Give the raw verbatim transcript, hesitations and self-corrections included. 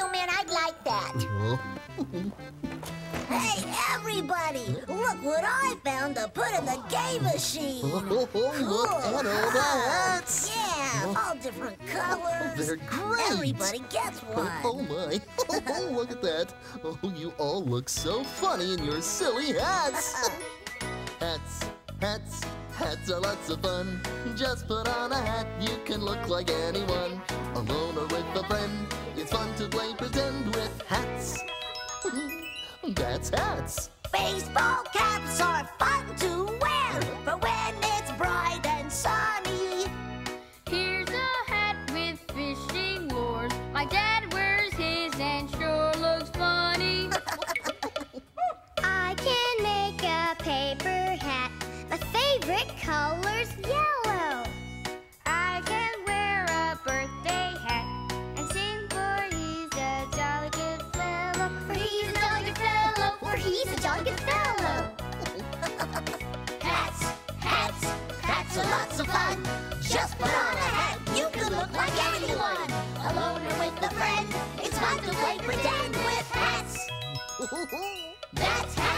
Snowman, I'd like that. Hey, everybody! Look what I found to put in the game machine! Look at all the hats! Yeah, all different colors. They're great! Everybody gets one. Oh my! Look at that! Oh, you all look so funny in your silly hats! Hats, hats, hats are lots of fun. Just put on a hat, you can look like anyone. Alone or with a friend, it's fun to play pretend with hats. That's hats. Baseball caps are fun to wear for when it's bright and sunny. Here's a hat with fishing lures. My dad wears his and sure looks funny. I can make a paper hat. My favorite color's yellow. I can wear a birthday hat and sing for he's a jolly good fellow. For he's a jolly good fellow. For he's a jolly good fellow. Hats, hats, hats are lots of fun. Just put on a hat, you can look like anyone. Alone or with a friend, it's fun to play pretend with hats. That's hats.